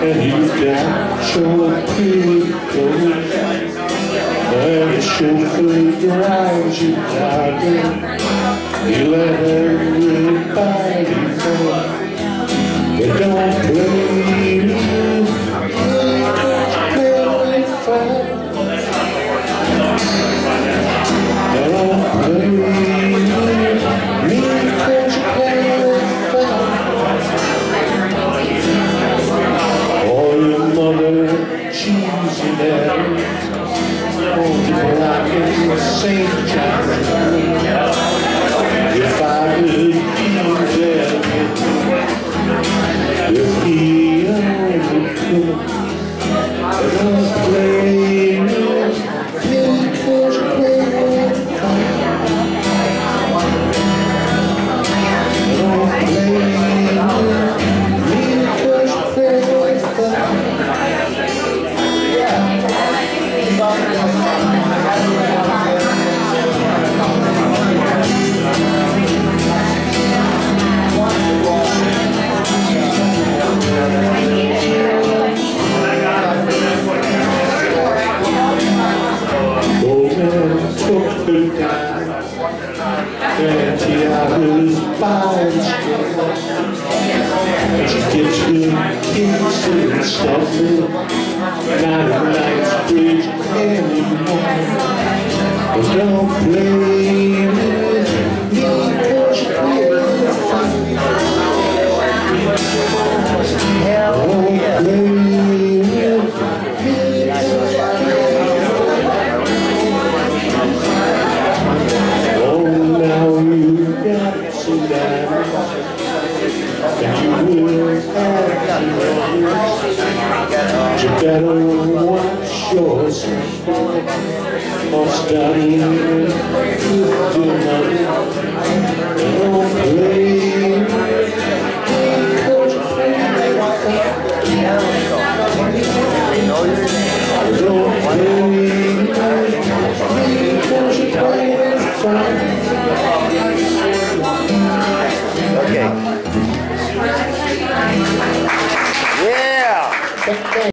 And he's got your pretty clothes, and the chauffeur drives you darling. You let everybody know, but don't blame me. Saint John, if I could be there, if he only could, don't blame me, because you're playing fire. Don't blame me, because you're playing fire. Took her down, and Tiara's fine. She gets good kicks and stuff. Not a Nites bridge anymore. But don't blame me, because you're playing fine. Don't blame me, because you're and you will have you better watch yourself, or study with your money. Don't blame me, because you're playing fine. Don't blame me, because you're playing fine. Okay. Yeah.